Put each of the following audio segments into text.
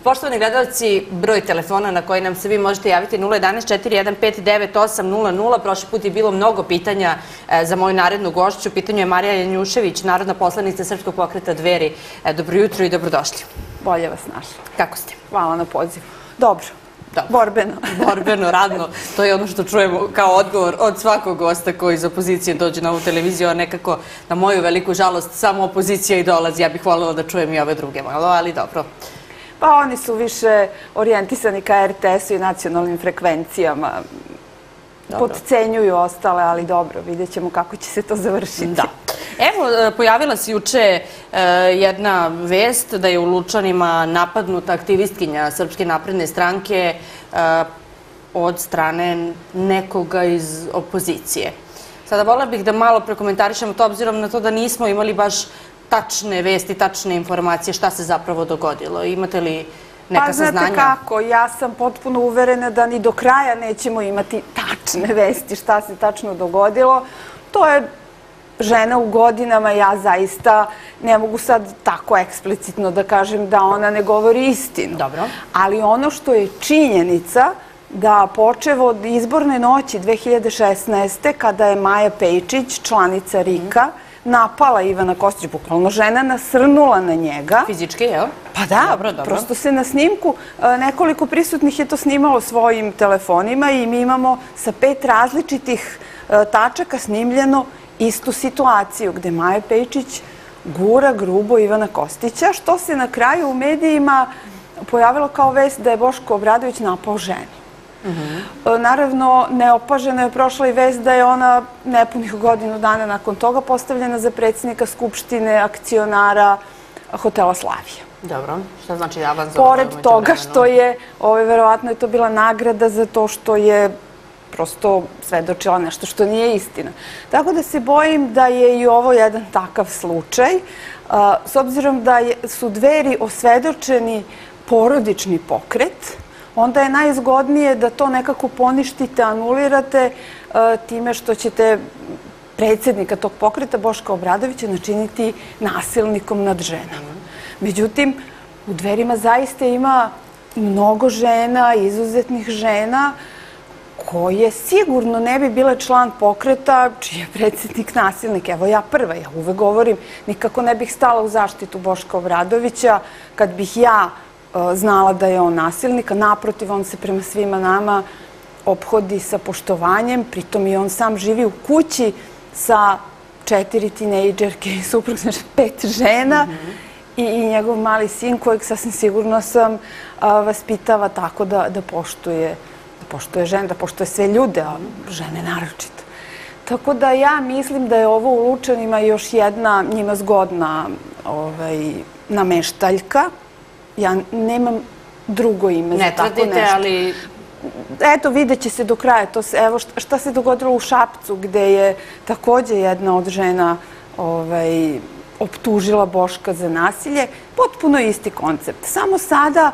Poštovani gledalci, broj telefona na koji nam se vi možete javiti 011-4159-800. Prošli put je bilo mnogo pitanja za moju narednu gošću. U pitanju je Marija Janjušević, narodna poslanica Srpskog pokreta Dveri. Dobro jutro i dobrodošli. Bolje vas našla. Kako ste? Hvala na pozivu. Dobro. Borbeno. Borbeno, radno. To je ono što čujemo kao odgovor od svakog gosta koji iz opozicije dođe na ovu televiziju, a nekako na moju veliku žalost samo opozicija i dolazi. Ja bih voljela da čujem i ove druge malo, ali dobro. Pa oni su više orijentisani ka RTS-u i nacionalnim frekvencijama. Potcenjuju ostale, ali dobro, vidjet ćemo kako će se to završiti. Da. Evo, pojavila se juče jedna vest da je u Lučanima napadnuta aktivistkinja Srpske napredne stranke od strane nekoga iz opozicije. Sada voljela bih da malo prekomentarišemo to, obzirom na to da nismo imali baš tačne vesti, tačne informacije šta se zapravo dogodilo. Imate li neka saznanja? Pa znate kako, ja sam potpuno uverena da ni do kraja nećemo imati tačne vesti šta se tačno dogodilo. To je žena u godinama, ja zaista ne mogu sad tako eksplicitno da kažem da ona ne govori istinu. Dobro. Ali ono što je činjenica da počev od izborne noći 2016. kada je Maja Pejčić, članica RIK-a, napala Ivana Kostića, bukvalno žena nasrnula na njega. Fizički, jel? Pa da, prosto se na snimku, nekoliko prisutnih je to snimalo svojim telefonima i mi imamo sa 5 različitih tačaka snimljeno istu situaciju gde Maja Pejčić gura grubo Ivana Kostića, što se na kraju u medijima pojavilo kao vest da je Boško Obradović napao ženu. Naravno, neopaženo je prošla i vest da je ona nepunih godinu dana nakon toga postavljena za predsjednika Skupštine akcionara hotela Slavija. Dobro, šta znači avans? Pored toga što je, verovatno je to bila nagrada za to što je prosto svedočila nešto što nije istina. Tako da se bojim da je i ovo jedan takav slučaj. S obzirom da su Dveri osvedočeni porodični pokret, onda je najzgodnije da to nekako poništite, anulirate time što ćete predsjednika tog pokreta, Boška Obradovića, načiniti nasilnikom nad ženama. Međutim, u Dverima zaista ima mnogo žena, izuzetnih žena, koje sigurno ne bi bile član pokreta čiji je predsjednik nasilnik. Evo ja prva, ja uvek govorim, nikako ne bih stala u zaštitu Boška Obradovića kad bih ja znala da je on nasilnik, a naprotiv, on se prema svima nama ophodi sa poštovanjem, pritom i on sam živi u kući sa 4 tinejdžerke i suprug, znači 5 žena i njegov mali sin kojeg sasvim sigurno sam vaspitava tako da poštuje žene, da poštuje sve ljude, a žene naročito. Tako da ja mislim da je ovo u Lučanima još jedna njima zgodna nameštaljka. Ja nemam drugo ime za tako nešto. Ne tvrdite, ali... Eto, vidjet će se do kraja. Evo šta se dogodilo u Šapcu, gde je takođe jedna od žena optužila Boška za nasilje. Potpuno isti koncept. Samo sada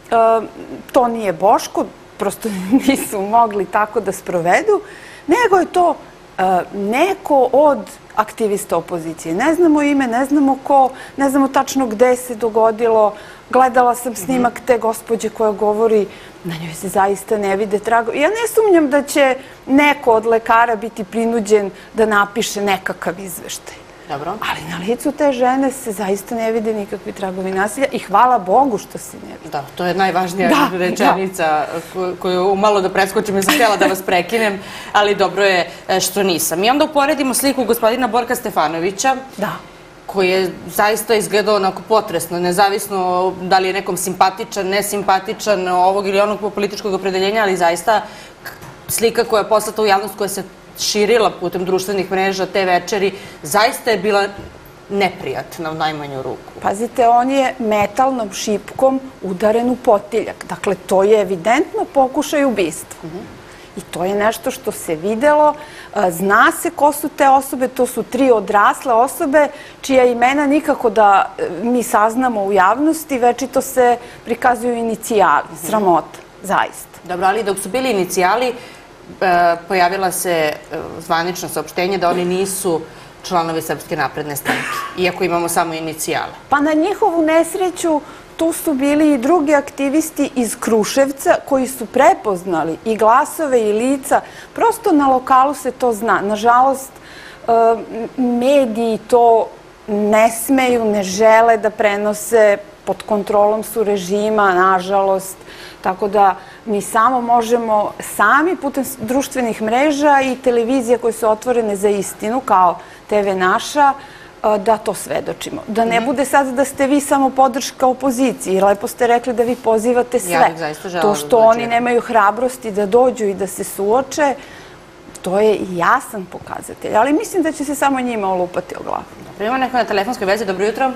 to nije Boško, prosto nisu mogli tako da sprovedu, nego je to neko od aktivista opozicije. Ne znamo ime, ne znamo ko, ne znamo tačno gde se dogodilo. Gledala sam snimak te gospođe koja govori, na njoj se zaista ne vide tragovi. Ja ne sumnjam da će neko od lekara biti prinuđen da napiše nekakav izveštaj. Dobro. Ali na licu te žene se zaista ne vide nikakvi tragovi nasilja i hvala Bogu što se ne vide. Da, to je najvažnija rečenica koju malo da preskočim, jer sam htjela da vas prekinem, ali dobro je što nisam. I onda uporedimo sliku gospodina Borka Stefanovića, koji je zaista izgledao onako potresno, nezavisno da li je nekom simpatičan, nesimpatičan, ovog ili onog političkog opredeljenja, ali zaista slika koja je poslata u javnost, koja se širila putem društvenih mreža te večeri, zaista je bila neprijatna u najmanju ruku. Pazite, on je metalnom šipkom udaren u potiljak. Dakle, to je evidentno pokušaj ubistva. I to je nešto što se videlo. Zna se ko su te osobe, to su 3 odrasle osobe čija imena nikako da mi saznamo u javnosti, već i to se prikazuju inicijali. Sramota, zaista. Dobro, ali dok su bili inicijali, pojavila se zvanično saopštenje da oni nisu članovi Srpske napredne stranke, iako imamo samo inicijale. Pa na njihovu nesreću tu su bili i drugi aktivisti iz Kruševca koji su prepoznali i glasove i lica. Prosto na lokalu se to zna. Nažalost, mediji to ne smeju, ne žele da prenose, pod kontrolom su režima, nažalost. Tako da mi samo možemo sami putem društvenih mreža i televizija koje su otvorene za istinu, kao TV Naša, da to svedočimo. Da ne bude sad da ste vi samo podrška opoziciji. Lepo ste rekli da vi pozivate sve. To što oni nemaju hrabrosti da dođu i da se suoče, to je jasan pokazatelj. Ali mislim da će se samo njima olupati o glavu. Imamo neko na telefonskoj vezi. Dobro jutro.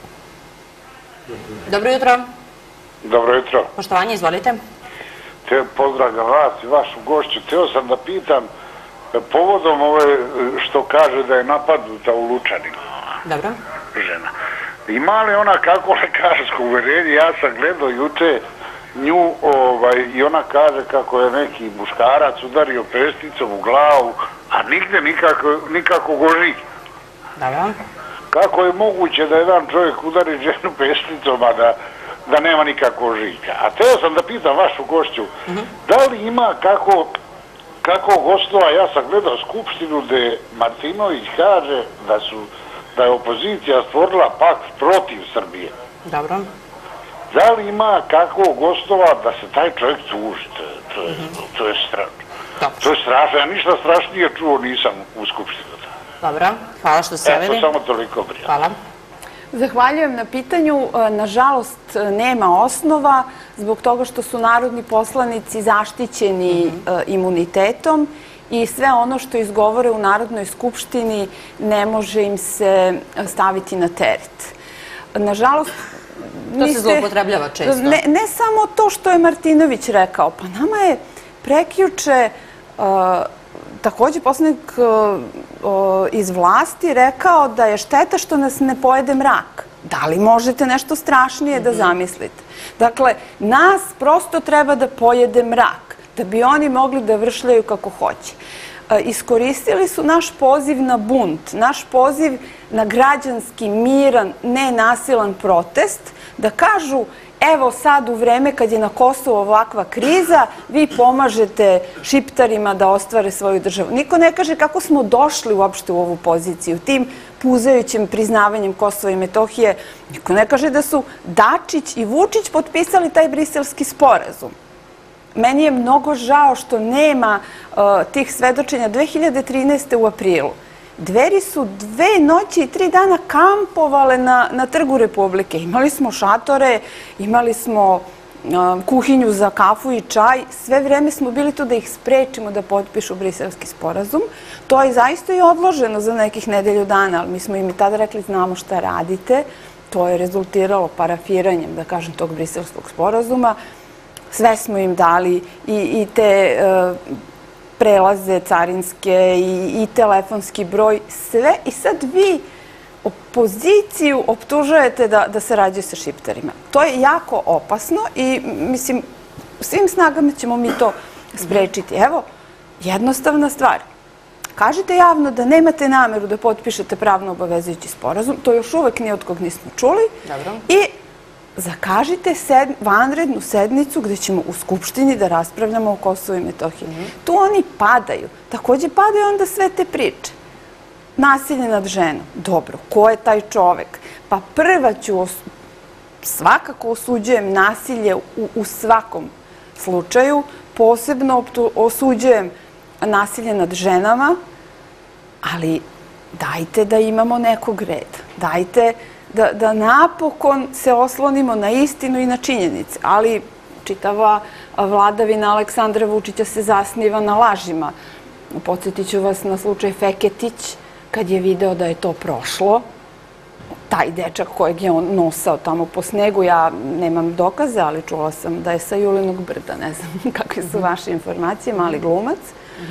Dobro jutro. Dobro jutro. Poštovanje, izvolite. Pozdravljam vas i vašu gošću. Hteo sam da pitam povodom ove što kaže da je napadnuta u Lučanima. Dobro. Žena. Ima li ona kako lekarsko uverenje? Ja sam gledao juče nju i ona kaže kako je neki muškarac udario pesticom u glavu, a nigde nikako goži. Dobro. Kako je moguće da jedan čovjek udari ženu pesticom, a da nema nikakvog žika? A teo sam da pitam vašu gošću, da li ima kako gostova, ja sam gledao skupštinu gde Martinović kaže da je opozicija stvorila pakt protiv Srbije. Dobro. Da li ima kako gostova da se taj čovjek tuži? To je strašno. To je strašno, ja ništa strašnije čuo nisam u skupštinu. Dobro, hvala što ste javili. Eto, samo toliko prije. Hvala. Zahvaljujem na pitanju. Nažalost, nema osnova zbog toga što su narodni poslanici zaštićeni imunitetom i sve ono što izgovore u Narodnoj skupštini ne može im se staviti na teret. Nažalost, to se zloupotrebljava često. Ne samo to što je Martinović rekao, pa nama je prekjuče takođe poslanik iz vlasti rekao da je šteta što nas ne pojede mrak. Da li možete nešto strašnije da zamislite? Dakle, nas prosto treba da pojede mrak, da bi oni mogli da vršljaju kako hoće. Iskoristili su naš poziv na bunt, naš poziv na građanski, miran, nenasilan protest, da kažu evo sad u vreme kad je na Kosovu ovakva kriza, vi pomažete Šiptarima da ostvare svoju državu. Niko ne kaže kako smo došli uopšte u ovu poziciju, tim puzajućim priznavanjem Kosova i Metohije. Niko ne kaže da su Dačić i Vučić potpisali taj briselski sporazum. Meni je mnogo žao što nema tih svedočenja 2013. u aprilu. Dveri su 2 noći i 3 dana kampovale na Trgu Republike. Imali smo šatore, imali smo kuhinju za kafu i čaj. Sve vreme smo bili tu da ih sprečimo da potpišu briselski sporazum. To je zaista i odloženo za nekih nedelju dana, ali mi smo im i tada rekli znamo šta radite. To je rezultiralo parafiranjem, da kažem, tog briselskog sporazuma. Sve smo im dali i te prelaze carinske i telefonski broj, sve. I sad vi opoziciju optužujete da se rađe sa Šiptarima. To je jako opasno i, mislim, svim snagama ćemo mi to sprečiti. Evo, jednostavna stvar. Kažite javno da nemate nameru da potpišete pravno obavezujući sporazum. To još uvek ni od kog nismo čuli. I zakažite vanrednu sednicu gde ćemo u Skupštini da raspravljamo o Kosovu i Metohiji. Tu oni padaju. Takođe padaju onda sve te priče. Nasilje nad ženom. Dobro, ko je taj čovek? Pa prva ću, svakako osuđujem nasilje u svakom slučaju. Posebno osuđujem nasilje nad ženama, ali dajte da imamo nekog reda. Dajte da napokon se oslonimo na istinu i na činjenice. Ali čitava vladavina Aleksandra Vučića se zasniva na lažima. Podsjetit ću vas na slučaj Feketić, kad je video da je to prošlo. Taj dečak kojeg je on nosao tamo po snegu, ja nemam dokaze, ali čula sam da je sa Julinog brda, ne znam kakve su vaše informacije, mali glumac.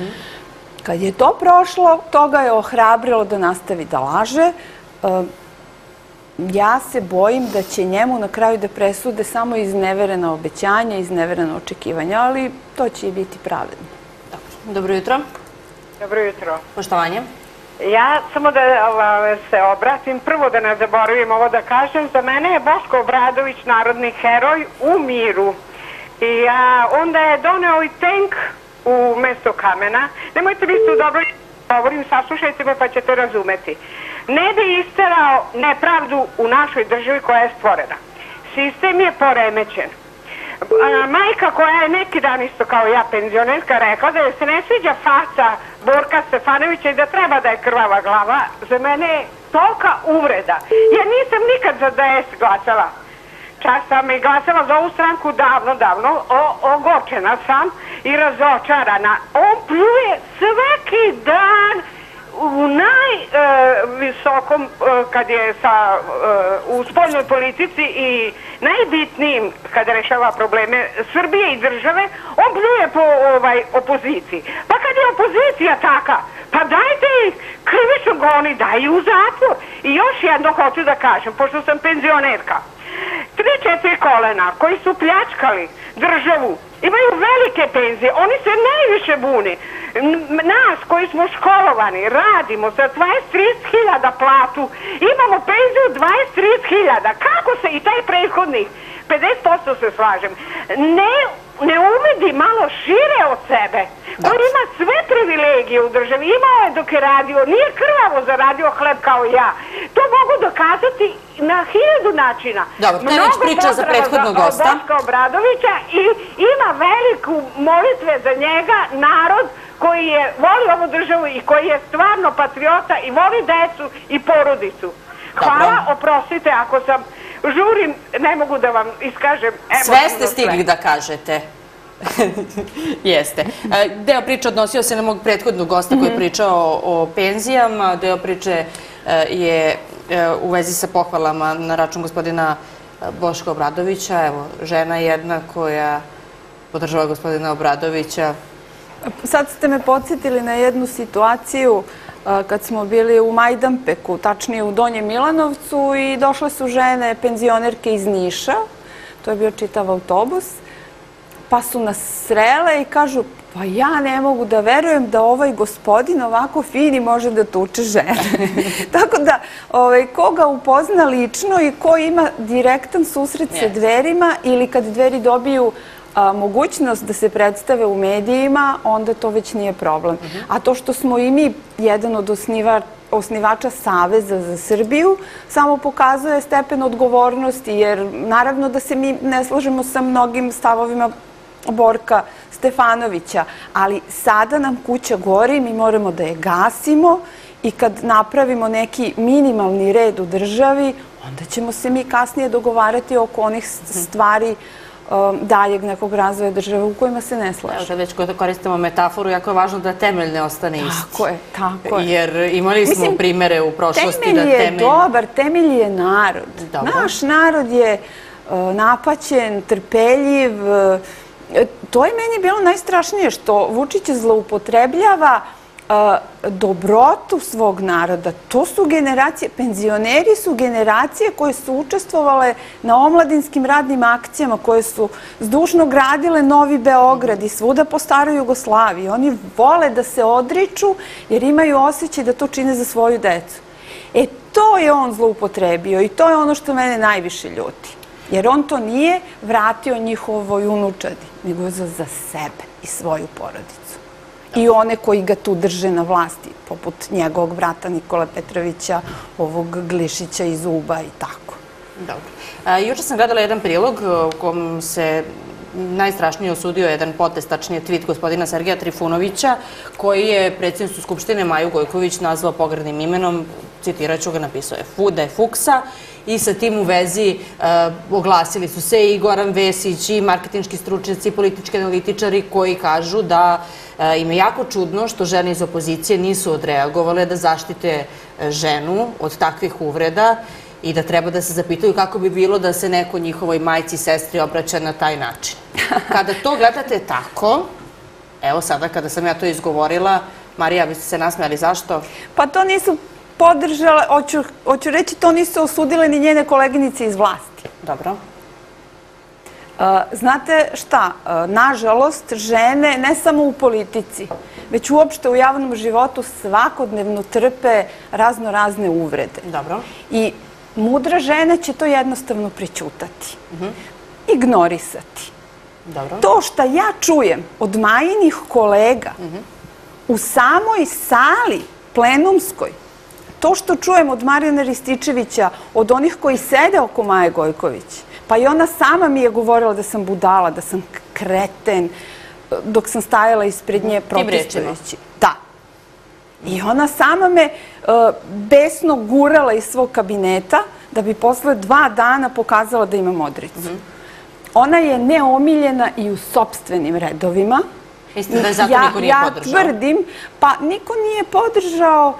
Kad je to prošlo, to ga je ohrabrilo da nastavi da laže. Ja se bojim da će njemu na kraju da presude samo izneverena obećanja, izneverena očekivanja, ali to će i biti pravedno. Dobro jutro. Dobro jutro. Poštovanje. Ja samo da se obratim, prvo da ne zaboravim ovo da kažem, za mene je Boško Obradović narodni heroj u miru. I onda je doneo i tank u mesto kamena. Nemojte mi tu dobro govorim, saslušajte me pa ćete razumeti. Ne bi isterao nepravdu u našoj državi koja je stvorena. Sistem je poremećen. Majka koja je neki dan isto kao ja penzionerska rekla da joj se ne sviđa faca Borka Stefanovića i da treba da je krvava glava, za mene je tolika uvreda. Ja nisam nikad za DS glasala. Čas sam i glasala za ovu stranku davno, ogorčena sam i razočarana. On pljuje svaki dan u najvisokom, kad je u spoljnoj politici i najbitnijim kada rešava probleme Srbije i države, on pljuje po opoziciji. Pa kad je opozicija taka, pa dajte ih krivično goni, daj ih u zatvor. I još jedno hoću da kažem, pošto sam penzionerka. 3-4 kolena koji su pljačkali državu imaju velike penzije, oni se najviše buni. Nas koji smo školovani, radimo sa 20-30 hiljada platu, imamo penziju 20-30 hiljada. Kako se i taj prethodnih 50% se slažem, ne uvidi malo šire od sebe, koji ima sve privilegije u državi, imao je dok je radio, nije krvavo zaradio hleb kao ja. To mogu dokazati na 1000 načina. Dobro, to je već priča za prethodnog gosta. Boška Obradovića i ima veliku molitve za njega, narod koji je voli ovu državu i koji je stvarno patriota i voli decu i porodicu. Hvala, oprostite ako sam žurim, ne mogu da vam iskažem. Sve ste stigli da kažete. Jeste. Deo priče odnosio se na mog prethodnog gosta koji je pričao o penzijama, deo priče je u vezi sa pohvalama na račun gospodina Boška Obradovića. Evo, žena jedna koja podržava gospodina Obradovića. Sad ste me podsjetili na jednu situaciju kad smo bili u Majdanpeku, tačnije u Donjem Milanovcu, i došle su žene penzionerke iz Niša, to je bio čitav autobus, pa su nas srele i kažu, pa ja ne mogu da verujem da ovaj gospodin ovako fini može da tuče žene. Tako da, ko ga upozna lično i ko ima direktan susret sa Dverima ili kad Dveri dobiju mogućnost da se predstave u medijima, onda to već nije problem. A to što smo i mi jedan od osnivača Saveza za Srbiju samo pokazuje stepen odgovornosti, jer naravno da se mi ne slažemo sa mnogim stavovima Borka Stefanovića, ali sada nam kuća gori, mi moramo da je gasimo i kad napravimo neki minimalni red u državi, onda ćemo se mi kasnije dogovarati oko onih stvari daljeg nekog razvoja države u kojima se ne slaže. Evo, već koristimo metaforu, jako je važno da temelj ne ostane isti. Tako je. Jer imali smo primere u prošlosti da temelj je dobar, temelj je narod. Naš narod je napaćen, trpeljiv. To je meni bilo najstrašnije, što Vučić zloupotrebljava dobrotu svog naroda. To su generacije, penzioneri su generacije koje su učestvovale na omladinskim radnim akcijama, koje su zdušno gradile Novi Beograd i svuda po staroj Jugoslaviji. Oni vole da se odriču jer imaju osjećaj da to čine za svoju decu. To je on zloupotrebio i to je ono što mene najviše ljuti. Jer on to nije vratio njihovoj unučadi, nego za sebe i svoju porodicu. I one koji ga tu drže na vlasti, poput njegovog brata Nikola Petrovića, ovog Glišića iz Uba i tako. Dobro. Juče sam gledala jedan prilog u kom se najstrašnije osudio jedan potez, tačnije tweet gospodina Sergeja Trifunovića, koji je predsjednicu Skupštine Maju Gojković nazvao pogrdnim imenom, citirat ću ga, napisao je da je fuksa, i sa tim u vezi oglasili su se i Goran Vesić i marketinški stručnjaci i politički analitičari koji kažu da im je jako čudno što žene iz opozicije nisu odreagovale da zaštite ženu od takvih uvreda i da treba da se zapitaju kako bi bilo da se neko njihovoj majci i sestri obraća na taj način. Kada to gledate tako, evo sada kada sam ja to izgovorila, Marija, biste se nasmejali, zašto? Pa to nisu podržale, hoću reći, to nisu osudile ni njene koleginice iz vlasti. Dobro. Znate šta, nažalost, žene ne samo u politici, već uopšte u javnom životu svakodnevno trpe razne uvrede. Dobro. I mudra žena će to jednostavno prećutati, ignorisati. Dobro. To što ja čujem od Majinih kolega u samoj sali plenumskoj, to što čujem od Marijana Rističevića, od onih koji sede oko Maje Gojković, pa i ona sama mi je govorila da sam budala, da sam kreten, dok sam stajala ispred nje protestujući. Da. I ona sama me besno gurala iz svog kabineta da bi posle 2 dana pokazala da ima modricu. Ona je neomiljena i u sopstvenim redovima. Mislim da je zato niko nije podržao. Ja tvrdim, pa niko nije podržao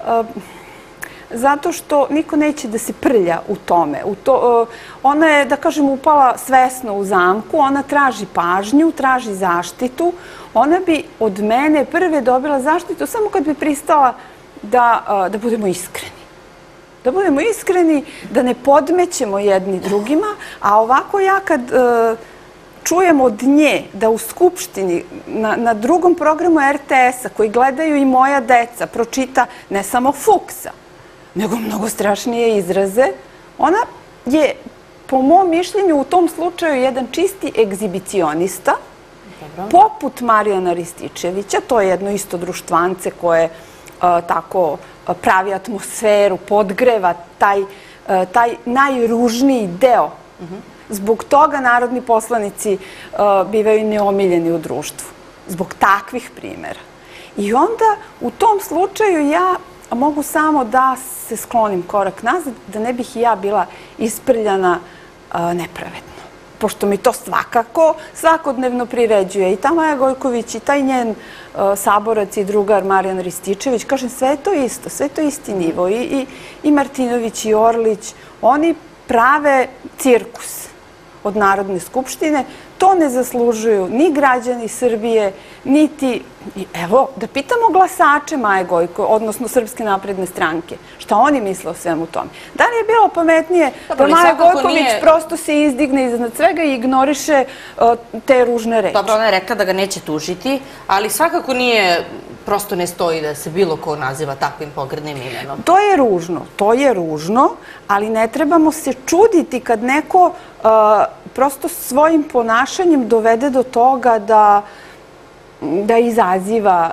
zato što niko neće da se prlja u tome. Ona je, da kažem, upala svesno u zamku, ona traži pažnju, traži zaštitu. Ona bi od mene prve dobila zaštitu samo kad bi pristala da budemo iskreni. Da budemo iskreni, da ne podmećemo jedni drugima, a ovako ja kad čujem od nje da u Skupštini na drugom programu RTS-a koji gledaju i moja deca pročita ne samo Fuksa, nego mnogo strašnije izraze, ona je, po mom mišljenju, u tom slučaju jedan čisti egzibicionista, poput Marijana Rističevića, to je jedno isto društvance koje tako pravi atmosferu, podgreva taj najružniji deo. Zbog toga narodni poslanici bivaju neomiljeni u društvu. Zbog takvih primjera. I onda u tom slučaju ja mogu samo da se sklonim korak nazad, da ne bih i ja bila isprljana nepravedno. Pošto mi to svakako svakodnevno priređuje i ta Maja Gojković i taj njen saborac i drugar Marijan Rističević. Kažem, sve je to isto, sve je to isti nivo. I Martinović i Orlić, oni prave cirkus od Narodne skupštine. To ne zaslužuju ni građani Srbije, niti... Evo, da pitamo glasače Maje Gojković, odnosno Srpske napredne stranke, šta oni misle o svemu tome. Da li je bilo pametnije da Maja Gojković prosto se izdigne iznad svega i ignoriše te ružne reči? Dobro, ona je rekla da ga neće tužiti, ali svakako nije, prosto ne stoji da se bilo ko naziva takvim pogrdnim imenom. To je ružno, ali ne trebamo se čuditi kad neko prosto svojim ponašanjem dovede do toga da izaziva,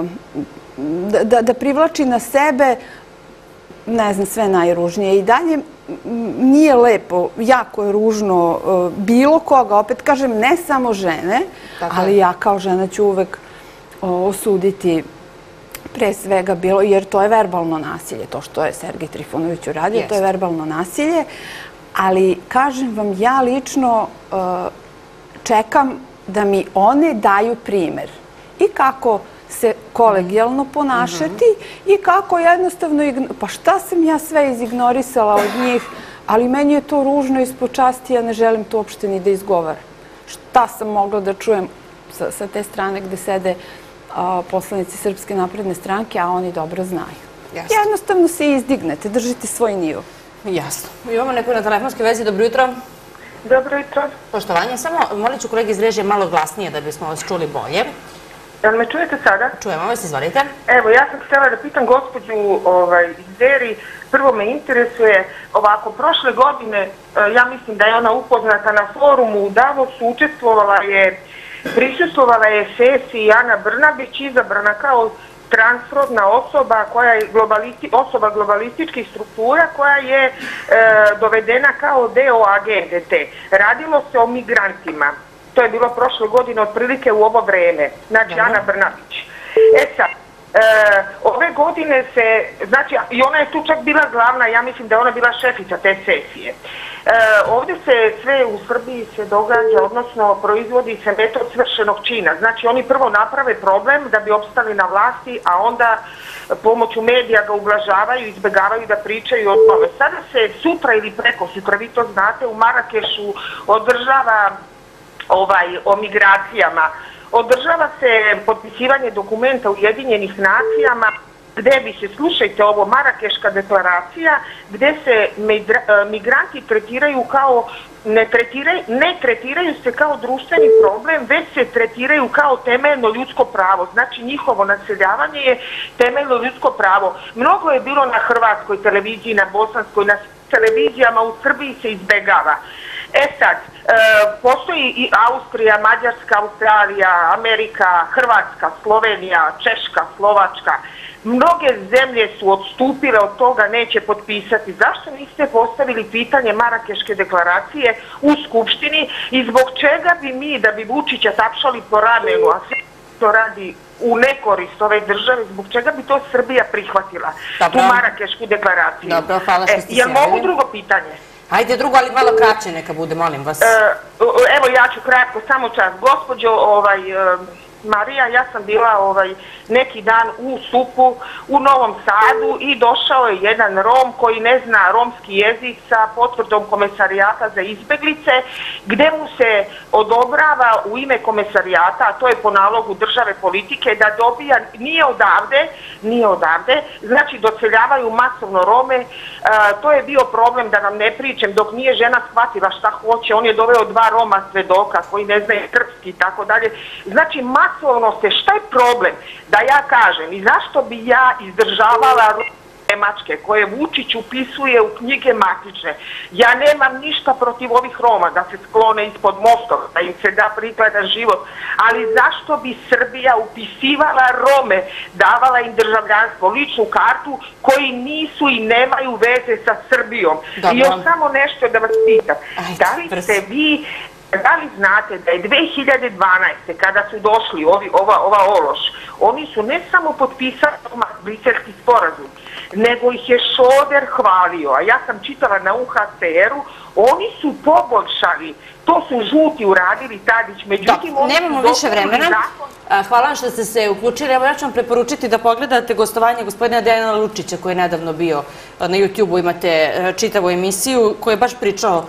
da privlači na sebe, ne znam, sve najružnije. I dalje nije lepo, jako je ružno bilo koga, opet kažem, ne samo žene, ali ja kao žena ću uvek osuditi pre svega bilo, jer to je verbalno nasilje, to što je Sergej Trifunović uradio, to je verbalno nasilje, ali kažem vam, ja lično čekam da mi one daju primer i kako se kolegijalno ponašati i kako jednostavno... Pa šta sam ja sve izignorisala od njih, ali meni je to ružno ispod časti, ja ne želim to uopšte ni da izgovaram. Šta sam mogla da čujem sa te strane gde sede poslanici Srpske napredne stranke, a oni dobro znaju. Jednostavno se izdignete, držite svoj nivo. Jasno. Imamo neko na telefonskoj vezi. Dobro jutro. Dobro jutro. Poštovanje. Samo molit ću kolegi iz režije malo glasnije da bismo vas čuli bolje. Jel me čujete sada? Čujemo vas, izvolite. Evo, ja sam htjela da pitam gospođu iz Deri. Prvo me interesuje, ovako, prošle godine, ja mislim da je ona upoznata na forumu u Davosu, prisustvovala je sesiji Ana Brnabić, izabrana kao transrodna osoba koja je osoba globalističkih struktura koja je dovedena kao deo agende te. Radilo se o migrantima. To je bilo prošle godine otprilike u ovo vreme. Znači Ana Brnabić. Sad, ove godine se, znači, i ona je tu čak bila glavna, ja mislim da je ona bila šefica te sesije. Ovdje se sve u Srbiji se događa, odnosno proizvodi se metod svršenog čina. Znači oni prvo naprave problem da bi opstali na vlasti, a onda pomoću medija ga ublažavaju, izbjegavaju da pričaju o tome. Sada se sutra ili preko sutra, vi to znate, u Marakešu održava o migracijama. Održava se potpisivanje dokumenta Ujedinjenih nacijama gde bi se, slušajte ovo, Marakeška deklaracija, gde se migranti tretiraju kao, ne tretiraju se kao društveni problem, već se tretiraju kao temeljno ljudsko pravo. Znači njihovo naseljavanje je temeljno ljudsko pravo. Mnogo je bilo na hrvatskoj televiziji, na bosanskoj, na televizijama u Srbiji se izbegava. E sad, postoji i Austrija, Mađarska, Australija, Amerika, Hrvatska, Slovenija, Češka, Slovačka. Mnoge zemlje su odstupile od toga, neće potpisati. Zašto niste postavili pitanje Marakeške deklaracije u Skupštini i zbog čega bi mi, da bi Vučića tapšali po ramenu, a sve to radi u nekorist ove države, zbog čega bi to Srbija prihvatila, tu Marakešku deklaraciju? Dobro, hvala što ste se javili. Jel mogu drugo pitanje? Hajde drugo, ali malo kraće neka bude, molim vas. Evo, ja ću kratko, samo čas. Gospođo Marija, ja sam bila neki dan u SUP-u u Novom Sadu i došao je jedan Rom koji ne zna romski jezik sa potvrdom Komesarijata za izbeglice, gde mu se odobrava u ime Komesarijata, a to je po nalogu države politike, da dobija, nije odavde, znači doseljavaju masovno Rome. To je bio problem, da nam ne pričam, dok nije žena shvatila šta hoće, on je doveo 2 Roma svedoka koji ne znaju srpski i tako dalje. Znači masovno se, šta je problem? Da ja kažem, i zašto bi ja izdržavala Nemačke koje Vučić upisuje u knjige matične? Ja nemam ništa protiv ovih Roma da se sklone ispod mostova, da im se da prikladan život, ali zašto bi Srbija upisivala Rome, davala im državljanstvo, ličnu kartu, koji nisu i nemaju veze sa Srbijom? I još samo nešto da vas pitam, da li znate da je 2012. kada su došli ova ološ, oni su ne samo potpisali Briselski sporazum, nego ih je Šoder hvalio, a ja sam čitala na UHCR-u, oni su poboljšali, to su žuti uradili, Tadić, međutim... Nemamo više vremena. Hvala vam što ste se uključili. Evo ja ću vam preporučiti da pogledate gostovanje gospodina Dejana Lučića koji je nedavno bio na YouTube-u, imate čitavu emisiju koja je baš pričao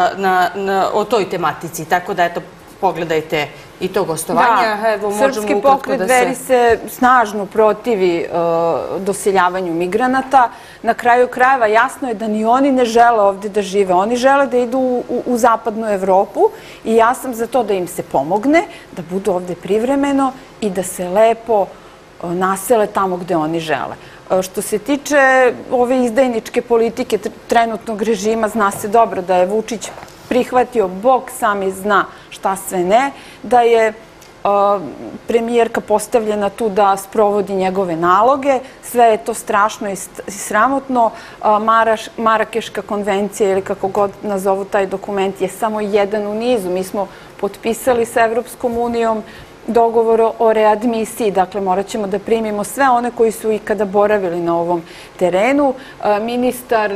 o toj tematici, tako da eto, pogledajte i to gostovanje. Srpski pokret Dveri se snažno protivi doseljavanju migranata. Na kraju krajeva jasno je da ni oni ne žele ovde da žive. Oni žele da idu u zapadnu Evropu i ja sam za to da im se pomogne, da budu ovde privremeno i da se lepo nasele tamo gde oni žele. Što se tiče ove izdajničke politike trenutnog režima, zna se dobro da je Vučić prihvatio, Bog sami zna šta sve ne, da je premijerka postavljena tu da sprovodi njegove naloge. Sve je to strašno i sramotno. Marakeška konvencija ili kako god nazovu taj dokument je samo jedan u nizu. Mi smo potpisali sa Evropskom unijom dogovor o readmisiji, dakle morat ćemo da primimo sve one koji su ikada boravili na ovom terenu. Ministar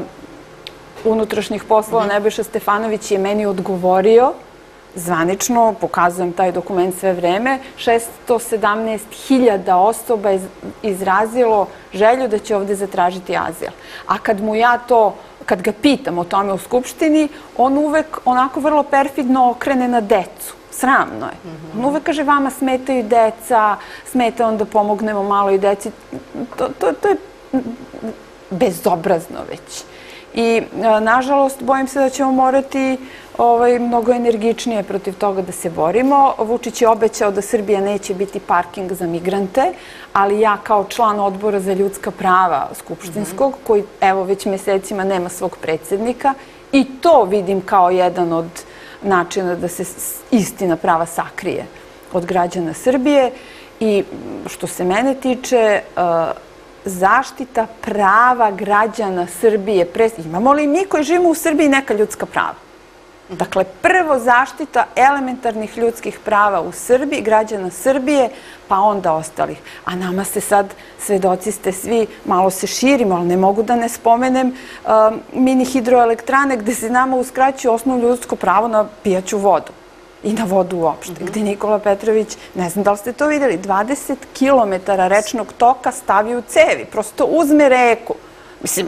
unutrašnjih poslova Nebojša Stefanović je meni odgovorio zvanično, pokazujem taj dokument sve vreme, 617.000 osoba je izrazilo želju da će ovde zatražiti azil. A kad ga pitam o tome u Skupštini, on uvek onako vrlo perfidno okrene na decu. Sramno je. On uvek kaže, vama smetaju deca, smeta on da pomognemo malo i deci. To je bezobrazno već. I, nažalost, bojim se da ćemo morati mnogo energičnije protiv toga da se borimo. Vučić je obećao da Srbija neće biti parking za migrante, ali ja kao član odbora za ljudska prava skupštinskog, koji evo već mesecima nema svog predsjednika, i to vidim kao jedan od načina da se istina prava sakrije od građana Srbije. I što se mene tiče, zaštita prava građana Srbije. Imamo li mi koji živimo u Srbiji neka ljudska prava? Dakle, prvo zaštita elementarnih ljudskih prava u Srbiji, građana Srbije, pa onda ostalih. A nama se sad, svedoci ste svi, malo se širimo, ali ne mogu da ne spomenem mini hidroelektrane gde se nama uskraćuje osnovno ljudsko pravo na pijaću vodu. I na vodu uopšte, gde Nikola Petrović, ne znam da li ste to videli, 20 kilometara rečnog toka stavi u cevi, prosto uzme reku. Mislim,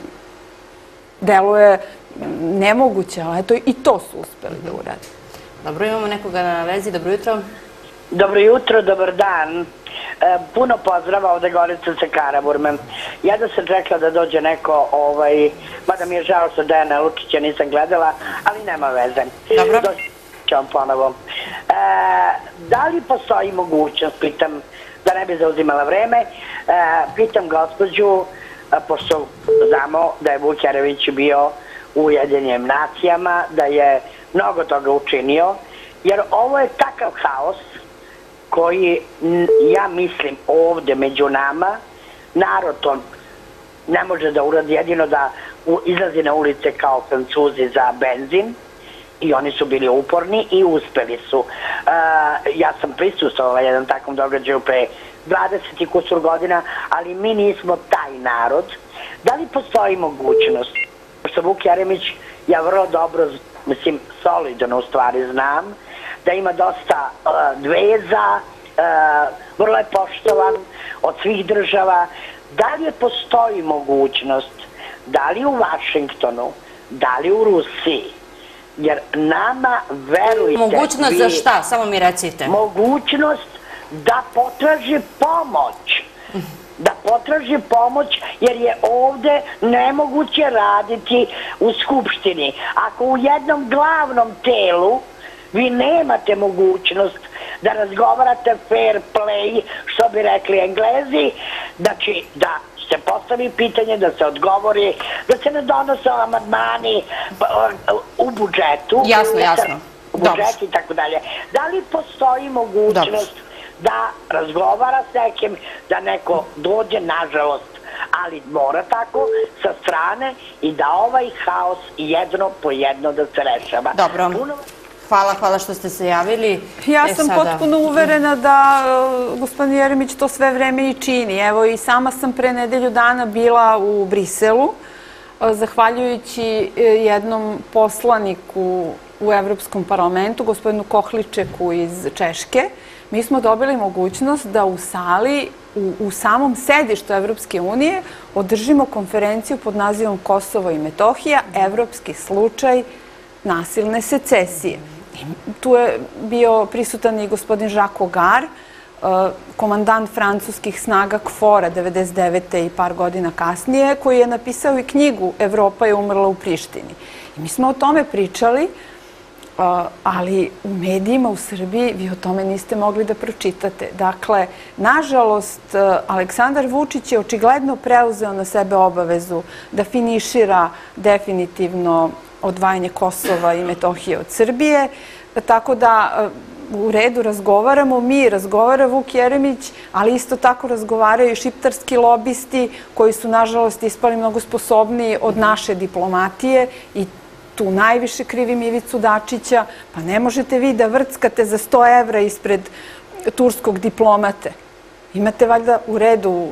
deluje nemoguće, ali eto i to su uspeli da uradi. Dobro, imamo nekoga na vezi, dobro jutro. Dobro jutro, dobar dan. Puno pozdrava, ovde Gorica sa Karaburme. Ja da sam čekala da dođe neko, mada mi je žao što Dejana Lučića nisam gledala, ali nema veze. Dobro. Doći vam ponovo. Da li postoji mogućnost, pitam, da ne bi zauzimala vreme, pitam gospođu, pošto znamo da je Vuk Jeremić bio u Ujedinjenim nacijama, da je mnogo toga učinio, jer ovo je takav haos koji, ja mislim, ovde među nama, narod to ne može da uradi, jedino da izlazi na ulice kao Francuzi za benzin, i oni su bili uporni i uspeli su. Ja sam prisustvovala jedan takvom događaju pre 20 i kusur godina, ali mi nismo taj narod. Da li postoji mogućnost, što Vuk Jeremić, ja vrlo dobro, mislim, solidno u stvari znam, da ima dosta veza, vrlo je poštovan od svih država. Da li postoji mogućnost, da li u Vašingtonu, da li u Rusiji, jer nama, verujte... Mogućnost za šta? Samo mi recite. Mogućnost da potraži pomoć. Da potraži pomoć, jer je ovde nemoguće raditi u Skupštini. Ako u jednom glavnom telu vi nemate mogućnost da razgovarate fair play, što bi rekli Englezi, znači da se postavi pitanje, da se odgovori, da se ne donose amandmani u budžetu. Jasno, jasno. U budžetu i tako dalje. Da li postoji mogućnost da razgovara s nekim, da neko dođe, nažalost, ali mora tako, sa strane, i da ovaj haos jedno po jedno da se rešava. Dobro. Hvala što ste se javili. Ja sam potpuno uverena da gospodin Jeremić to sve vreme i čini. Evo, i sama sam pre nedelju dana bila u Briselu, zahvaljujući jednom poslaniku u Evropskom parlamentu, gospodinu Kohličeku iz Češke. Mi smo dobili mogućnost da u sali, u samom sedištu Evropske unije, održimo konferenciju pod nazivom Kosovo i Metohija, evropski slučaj nasilne secesije. Tu je bio prisutan i gospodin Jacques Ogar, komandant francuskih snaga KFOR-a 1999. i par godina kasnije, koji je napisao i knjigu Evropa je umrla u Prištini. I mi smo o tome pričali, ali u medijima u Srbiji vi o tome niste mogli da pročitate. Dakle, nažalost, Aleksandar Vučić je očigledno preuzeo na sebe obavezu da finišira definitivno odvajanje Kosova i Metohije od Srbije, tako da u redu razgovaramo mi, razgovara Vuk Jeremić, ali isto tako razgovaraju i šiptarski lobisti koji su, nažalost, ispali mnogo sposobniji od naše diplomatije i tu najviše krivim Ivicu Dačića. Pa ne možete vi da vrckate za 100 evra ispred turskog diplomate. Imate valjda u redu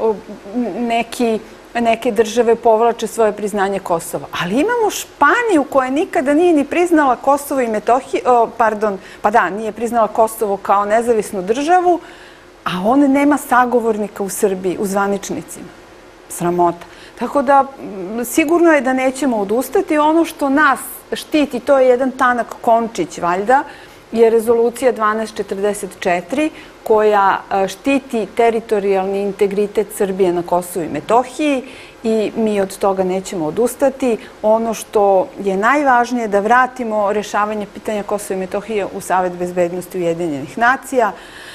neke države povlače svoje priznanje Kosova. Ali imamo Španiju koja nikada nije ni priznala Kosovo i Metohiju, nije priznala Kosovo kao nezavisnu državu, a on nema sagovornika u Srbiji, u zvaničnicima. Sramota. Tako da sigurno je da nećemo odustati. Ono što nas štiti, to je jedan tanak končić, valjda, je rezolucija 1244 koja štiti teritorijalni integritet Srbije na Kosovu i Metohiji i mi od toga nećemo odustati. Ono što je najvažnije je da vratimo rešavanje pitanja Kosova i Metohije u Savet bezbednosti Ujedinjenih nacija.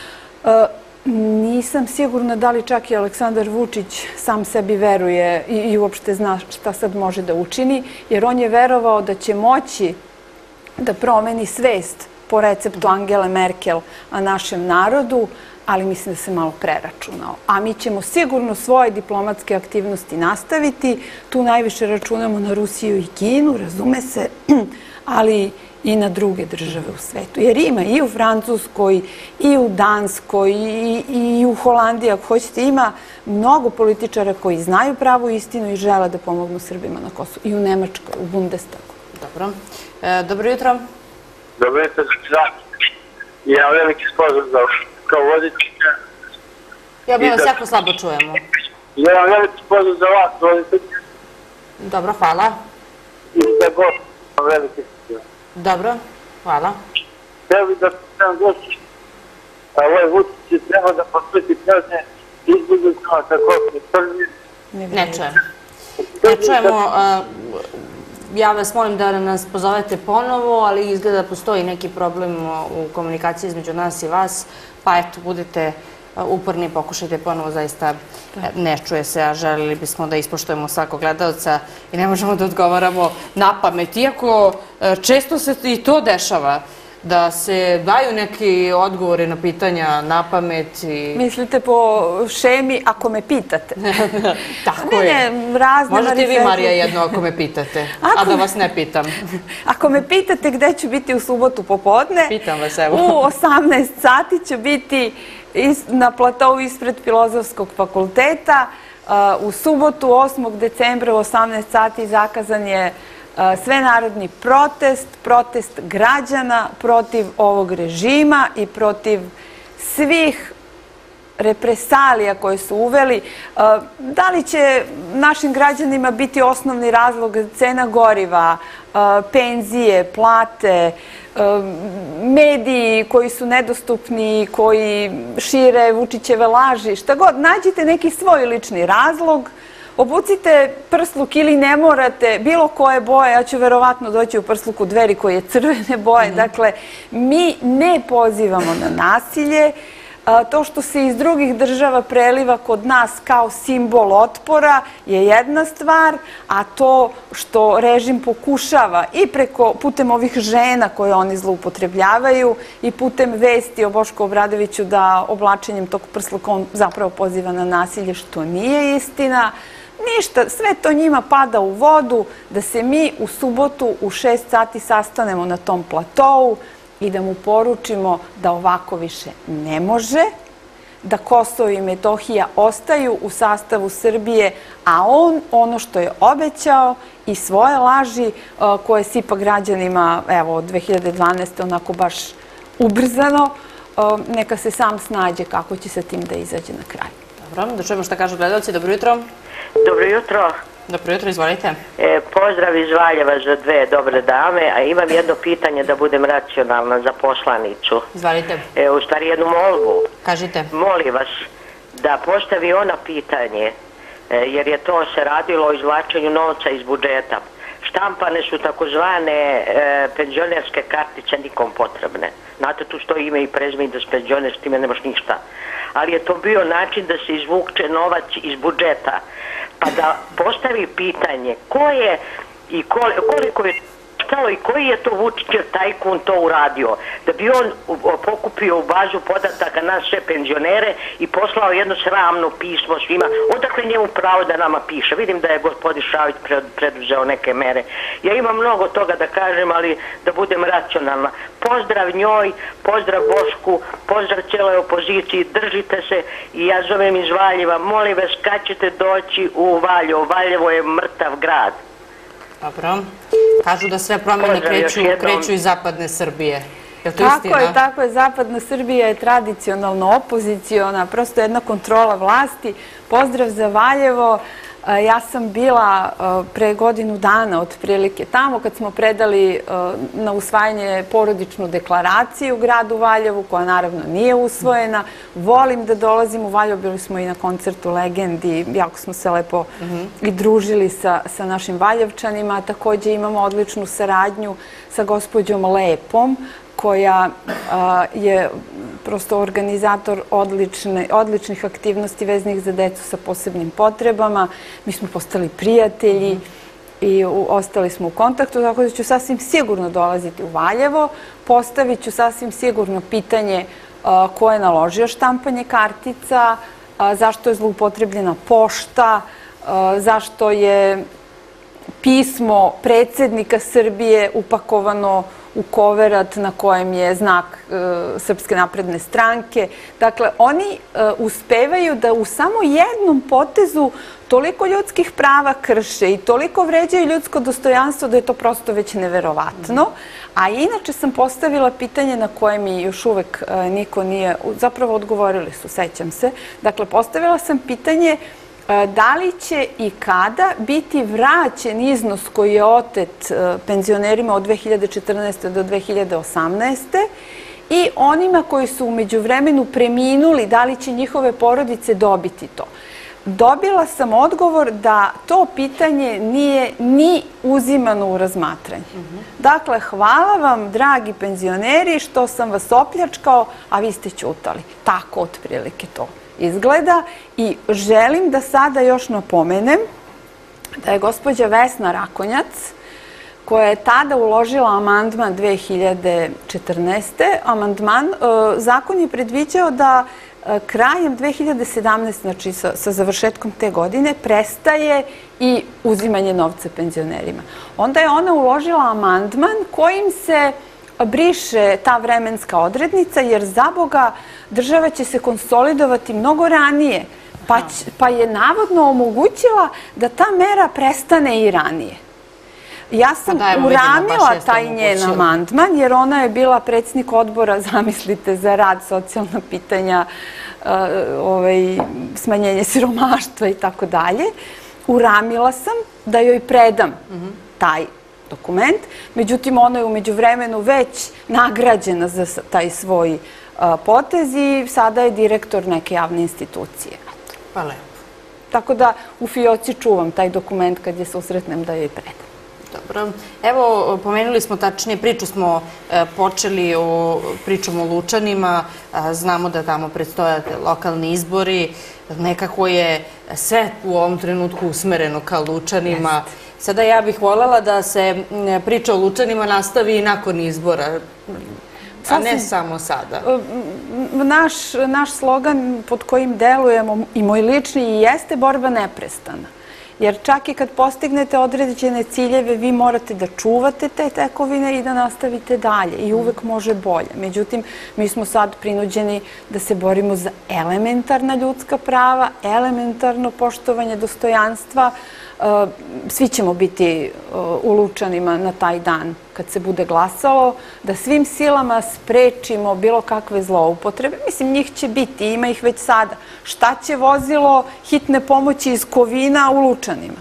Nisam sigurna da li čak i Aleksandar Vučić sam sebi veruje i uopšte zna šta sad može da učini, jer on je verovao da će moći da promeni svest po receptu Angele Merkel a našem narodu, ali mislim da se malo preračunao. A mi ćemo sigurno svoje diplomatske aktivnosti nastaviti. Tu najviše računamo na Rusiju i Kinu, razume se, ali i na druge države u svetu. Jer ima i u Francuskoj, i u Danskoj, i u Holandiji, ako hoćete, ima mnogo političara koji znaju pravu istinu i žele da pomognu Srbima na Kosovu. I u Nemačkoj, u Bundestagu. Dobro. Dobro jutro. Dobro jutro, ja veliki pozdrav za kao voditelja. Ja bih vas jako slabo čujemo. Ja vam veliki pozdrav za vas, voditelja. Dobro, hvala. I za gost, veliki pozdrav. Dobro, hvala. Htio bih da pitam gošću, ovaj Vučić je trebao da posveti kazne izbjeglicama sa Kosova i Srbije. Ne čujemo. Ne čujemo. Ja vas molim da nas pozovete ponovo, ali izgleda da postoji neki problem u komunikaciji između nas i vas, pa eto, budete uporni, pokušajte ponovo, zaista ne čuje se, a želili bismo da ispoštujemo svakog gledalca i ne možemo da odgovaramo na pamet. Iako često se i to dešava, da se daju neki odgovori na pitanja na pamet i... Mislite po šemi ako me pitate? Tako je. Možete i vi, Marija, jedno ako me pitate, a da vas ne pitam. Ako me pitate gde ću biti u subotu popodne, pitam vas, evo. U 18 sati ću biti na platovu ispred Filozofskog fakulteta. U subotu 8. decembra u 18 sati zakazan je svenarodni protest građana protiv ovog režima i protiv svih represalija koje su uveli. Da li će našim građanima biti osnovni razlog cena goriva, penzije, plate, mediji koji su nedostupni, koji šire Vučićeve laži, šta god, nađite neki svoj lični razlog, obucite prsluk ili ne morate, bilo koje boje, ja ću verovatno doći u prsluku Dveri koji je crvene boje, dakle, mi ne pozivamo na nasilje. To što se iz drugih država preliva kod nas kao simbol otpora je jedna stvar, a to što režim pokušava i putem ovih žena koje oni zloupotrebljavaju i putem vesti o Bošku Obradoviću da oblačenjem tog prsluka on zapravo poziva na nasilje, što nije istina. Ništa, sve to njima pada u vodu, da se mi u subotu u 6 sati sastanemo na tom platovu i da mu poručimo da ovako više ne može, da Kosovo i Metohija ostaju u sastavu Srbije, a on ono što je obećao i svoje laži koje sipa građanima, evo, od 2012. onako baš ubrzano, neka se sam snađe kako će sa tim da izađe na kraj. Dobro, da čujemo šta kažu gledalci. Dobro jutro. Dobro jutro. Dobro jutro, izvolite. Pozdrav iz Valjeva za dve dobre dame, a imam jedno pitanje da budem racionalna za poslanicu. Izvolite. U stvari jednu molbu. Kažite. Molim vas da postavi ona pitanje, jer je to se radilo o izvlačenju novca iz budžeta. Štampane su takozvane penzionerske kartice nikom potrebne. Znate, tu stoji ime i prezime i da s penzioner s time nemaš ništa. Ali je to bio način da se izvuče novac iz budžeta. Pa da postavi pitanje ko je i koliko je stalo i koji je to Vučićev tajkun to uradio. Da bi on pokupio u bazu podataka nas sve penzionere i poslao jedno sramno pismo svima. Odakle njemu pravo da nama piše? Vidim da je gospodin Šavić preduzeo neke mere. Ja imam mnogo toga da kažem, ali da budem racionalna. Pozdrav njoj, pozdrav Bošku, pozdrav cijeloj opoziciji, držite se i ja zovem iz Valjeva. Molim vas, kad ćete doći u Valjevo? Valjevo je mrtav grad. Dobro. Kažu da sve promjene kreću iz zapadne Srbije. Je li to istina? Tako je. Zapadna Srbija je tradicionalno opoziciona, prosto jedna kontrola vlasti. Pozdrav za Valjevo. Ja sam bila pre godinu dana otprilike tamo kad smo predali na usvajanje porodičnu deklaraciju u gradu Valjevu, koja naravno nije usvojena. Volim da dolazim u Valjevo, bili smo i na koncertu Legendi, jako smo se lepo i družili sa našim Valjevčanima. Također imamo odličnu saradnju sa gospođom Lepom, koja je prosto organizator odličnih aktivnosti vezanih za decu sa posebnim potrebama. Mi smo postali prijatelji i ostali smo u kontaktu, tako da ću sasvim sigurno dolaziti u Valjevo. Postavit ću sasvim sigurno pitanje ko je naložio štampanje kartica, zašto je zloupotrebljena pošta, zašto je pismo predsjednika Srbije upakovano u koverat na kojem je znak Srpske napredne stranke. Dakle, oni uspevaju da u samo jednom potezu toliko ljudskih prava krše i toliko vređaju ljudsko dostojanstvo da je to prosto već neverovatno. A inače sam postavila pitanje na koje mi još uvek niko nije, zapravo odgovorili su, sećam se. Dakle, postavila sam pitanje da li će i kada biti vraćen iznos koji je otet penzionerima od 2014. do 2018. i onima koji su u međuvremenu preminuli, da li će njihove porodice dobiti to. Dobila sam odgovor da to pitanje nije ni uzimano u razmatranje. Dakle, hvala vam, dragi penzioneri, što sam vas opljačkao, a vi ste ćutali. Tako otprilike to izgleda. I želim da sada još napomenem da je gospođa Vesna Rakonjac, koja je tada uložila amandman 2014. Zakon je predviđao da krajem 2017. znači sa završetkom te godine, prestaje i uzimanje novca penzionerima. Onda je ona uložila amandman kojim se briše ta vremenska odrednica, jer za Boga država će se konsolidovati mnogo ranije, pa je navodno omogućila da ta mera prestane i ranije. Ja sam uramila taj njen amandman, jer ona je bila predsjednik odbora, zamislite, za rad, socijalna pitanja, smanjenje siromaštva i tako dalje. Uramila sam da joj predam taj dokument, međutim ona je u međuvremenu već nagrađena za taj svoj potez i sada je direktor neke javne institucije. Pa lepo. Tako da u fioci čuvam taj dokument kad je susretnem da joj predam. Dobro. Evo, pomenuli smo, tačnije, priču smo počeli pričom o Lučanima. Znamo da tamo predstoje lokalni izbori. Nekako je sve u ovom trenutku usmereno ka Lučanima. Sada ja bih voljela da se priča o Lučanima nastavi i nakon izbora, a ne samo sada. Naš slogan pod kojim delujemo, i moj lični, jeste borba neprestana. Jer čak i kad postignete određene ciljeve, vi morate da čuvate te tekovine i da nastavite dalje. I uvek može bolje. Međutim, mi smo sad prinuđeni da se borimo za elementarna ljudska prava, elementarno poštovanje dostojanstva. Svi ćemo biti u Lučanima na taj dan kad se bude glasalo, da svim silama sprečimo bilo kakve zloupotrebe. Mislim, njih će biti, ima ih već sada. Šta će vozilo hitne pomoći iz Kovina u Lučanima?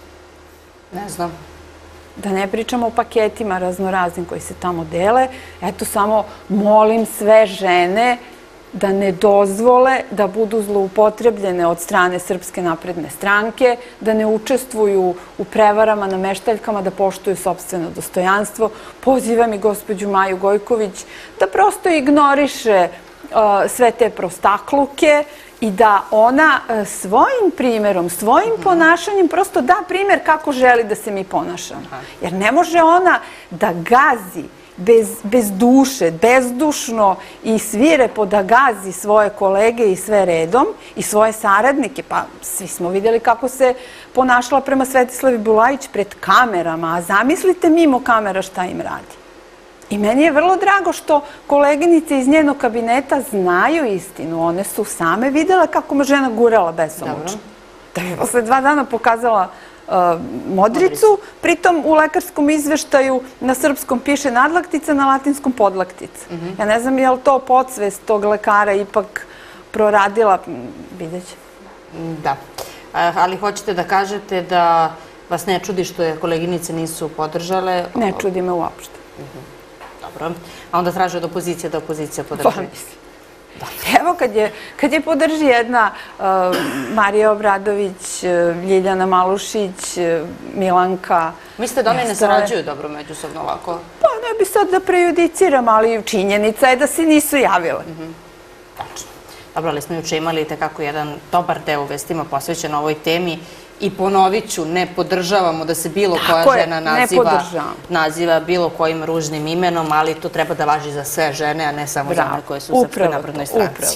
Ne znam. Da ne pričamo o paketima raznoraznim koji se tamo dele. Eto, samo molim sve žene da ne dozvole da budu zloupotrebljene od strane Srpske napredne stranke, da ne učestvuju u prevarama, nameštaljkama, da poštuju sopstveno dostojanstvo. Pozivam i gospođu Maju Gojković da prosto ignoriše sve te prostakluke i da ona svojim primjerom, svojim ponašanjem prosto da primjer kako želi da se mi ponašamo. Jer ne može ona da gazi bez duše, bezdušno i svirepo da gazi svoje kolege i sve redom i svoje saradnike. Pa svi smo vidjeli kako se ponašala prema Svetislavi Bulajić pred kamerama, a zamislite mimo kamera šta im radi. I meni je vrlo drago što koleginice iz njenog kabineta znaju istinu. One su same vidjela kako me žena gurala besomučno. Da bi posle 2 dana pokazala modricu, pritom u lekarskom izveštaju na srpskom piše nadlaktica, na latinskom podlaktica. Ja ne znam je li to podsvest tog lekara ipak proradila, vidjet će. Da, ali hoćete da kažete da vas ne čudi što je koleginice nisu podržale? Ne čudi me uopšte. Dobro, a onda traže od opozicije da opozicija podrži? Evo, kad je podrži jedna Marija Obradović, Ljiljana Malušić, Milanka... Mislite da one ne sarađuju dobro međusobno ovako? Pa ne bi sad da prejudiciram, ali činjenica je da se nisu javile. Tačno. Dobro, ali smo juče imali tekako jedan dobar deo u vestima posvećen ovoj temi i ponovit ću, ne podržavamo da se bilo koja žena naziva bilo kojim ružnim imenom, ali to treba da važi za sve žene, a ne samo za one koje su u Srpskoj naprednoj stranci.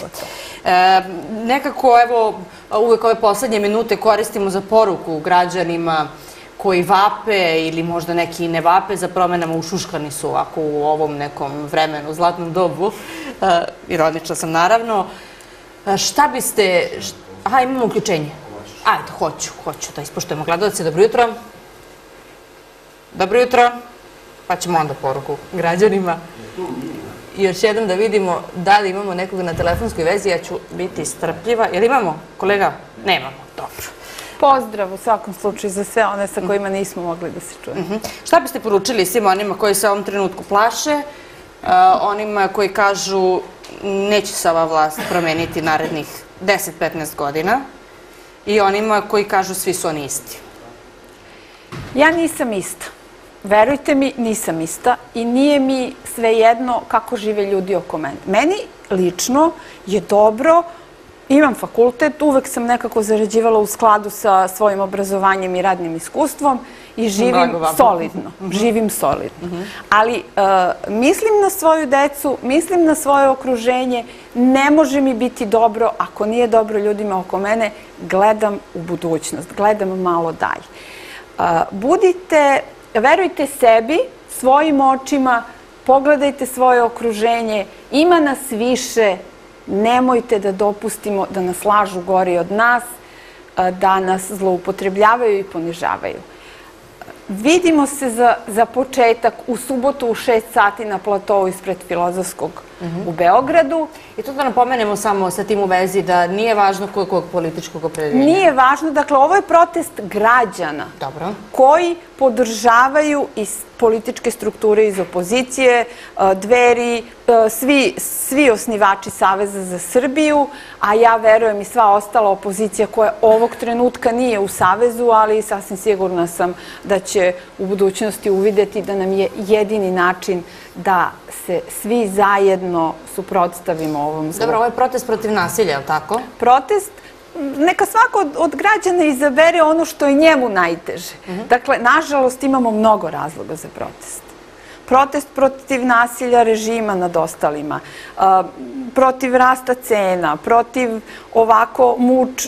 Nekako, evo, uvek ove poslednje minute koristimo za poruku građanima koji vape ili možda neki i ne vape za promenama, ušuškani su ovako u ovom nekom vremenu, zlatnom dobu. Ironična sam, naravno. Šta biste... Aha, imamo uključenje. Ajde, hoću da ispoštujemo gledalce. Dobro jutro. Dobro jutro. Pa ćemo onda poruku građanima. I još jednom da vidimo da li imamo nekoga na telefonskoj vezi. Ja ću biti strpljiva. Jel imamo, kolega? Nemamo. Dobro. Pozdrav u svakom slučaju za sve one sa kojima nismo mogli da se čujemo. Šta biste poručili svima onima koji se u ovom trenutku plaše onima koji kažu neće se ova vlast promeniti narednih 10-15 godina i onima koji kažu svi su oni isti? Ja nisam ista. Verujte mi, nisam ista i nije mi svejedno kako žive ljudi oko mene. Meni lično je dobro, imam fakultet, uvek sam nekako zarađivala u skladu sa svojim obrazovanjem i radnim iskustvom i živim solidno. Živim solidno. Ali mislim na svoju decu, mislim na svoje okruženje, ne može mi biti dobro ako nije dobro ljudima oko mene, gledam u budućnost, gledam malo dalje. Verujte sebi, svojim očima, pogledajte svoje okruženje, ima nas više, nemojte da dopustimo da nas lažu gori od nas, da nas zloupotrebljavaju i ponižavaju. Vidimo se za početak u subotu u 6 sati na platovu ispred Filozofskog u Beogradu. I to da napomenemo samo sa tim u vezi da nije važno kojeg političkog opredeljenja. Nije važno, dakle ovo je protest građana koji podržavaju iz političke strukture iz opozicije, Dveri, svi osnivači Saveza za Srbiju, a ja verujem i sva ostala opozicija koja ovog trenutka nije u Savezu, ali sasvim sigurna sam da će u budućnosti uvideti da nam je jedini način da se svi zajedno suprotstavimo ovom zlu. Dobro, ovo je protest protiv nasilja, je li tako? Protest, neka svako od građana izabere ono što je njemu najteže. Dakle, nažalost, imamo mnogo razloga za protest. Protest protiv nasilja režima nad ostalima, protiv rasta cena, protiv ovako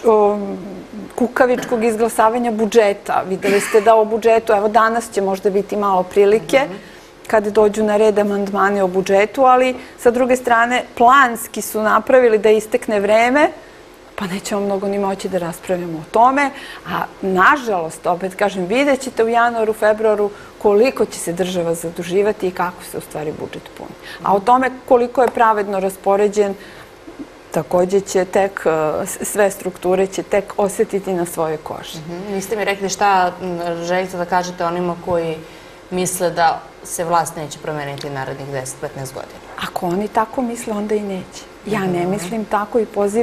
kukavičkog izglasavanja budžeta. Videli ste da o budžetu, evo danas će možda biti malo prilike, kada dođu na red amandmani o budžetu, ali sa druge strane planski su napravili da istekne vreme, pa nećemo mnogo ni moći da raspravljamo o tome, a nažalost, opet kažem, vidjet ćete u januaru, februaru koliko će se država zaduživati i kako se u stvari budžet puni. A o tome koliko je pravedno raspoređen, takođe će tek, sve strukture će tek osjetiti na svojoj koži. Niste mi rekli šta želite da kažete onima koji misle da se vlast neće promeniti narednih 10-15 godina? Ako oni tako misle, onda i neće. Ja ne mislim tako i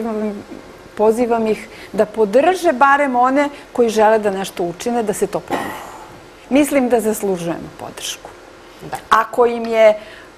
pozivam ih da podrže barem one koji žele da nešto učine, da se to promeni. Mislim da zaslužujemo podršku. Ako im je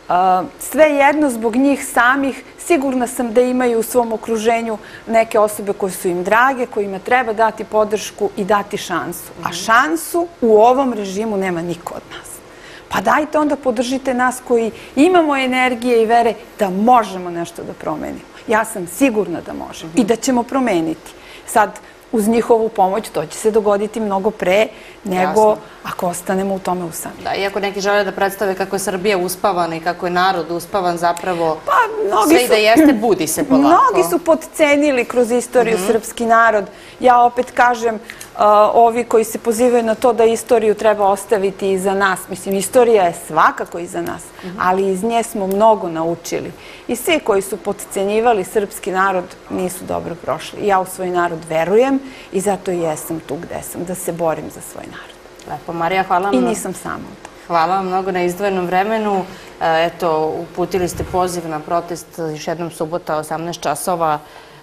sve jedno zbog njih samih, sigurna sam da imaju u svom okruženju neke osobe koje su im drage, kojima treba dati podršku i dati šansu. A šansu u ovom režimu nema niko od nas. Pa dajte onda podržite nas koji imamo energije i vere da možemo nešto da promenimo. Ja sam sigurna da možemo i da ćemo promeniti. Sad, uz njihovu pomoć to će se dogoditi mnogo pre nego ako ostanemo u tome usamljeni. Da, iako neki žele da predstave kako je Srbija uspavana i kako je narod uspavan, zapravo sve i da jeste, budi se polako. Mnogi su potcenili kroz istoriju srpski narod. Ja opet kažem, ovi koji se pozivaju na to da istoriju treba ostaviti iza nas. Mislim, istorija je svakako iza nas, ali iz nje smo mnogo naučili. I svi koji su potcenjivali srpski narod nisu dobro prošli. Ja u svoj narod verujem i zato i jesam tu gde sam, da se borim za svoj narod. Lepo, Marija, hvala vam. I nisam sama. Hvala vam mnogo na izdvojenom vremenu. Eto, uputili ste poziv na protest još jednom subota, 18 časova,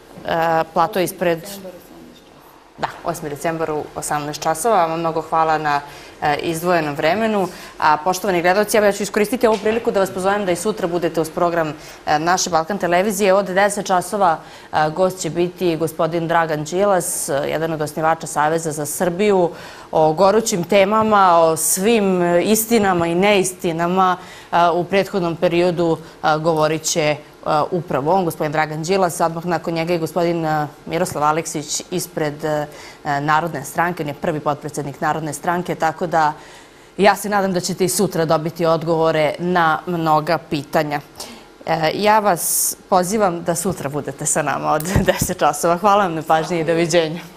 plato ispred... Da, 8. decembar u 18 časova. Vam mnogo hvala na izdvojenom vremenu. A poštovani gledalci, ja ću iskoristiti ovu priliku da vas pozovem da i sutra budete uz program naše Balkan televizije. Od 10 časova gost će biti gospodin Dragan Đilas, jedan od osnivača Saveza za Srbiju, o gorućim temama, o svim istinama i neistinama u prethodnom periodu govorit će upravo on, gospodin Dragan Đilas, odmah nakon njega i gospodin Miroslav Aleksić ispred Narodne stranke, on je prvi potpredsednik Narodne stranke, tako da ja se nadam da ćete i sutra dobiti odgovore na mnoga pitanja. Ja vas pozivam da sutra budete sa nama od 10 časova. Hvala vam na pažnji i doviđenja.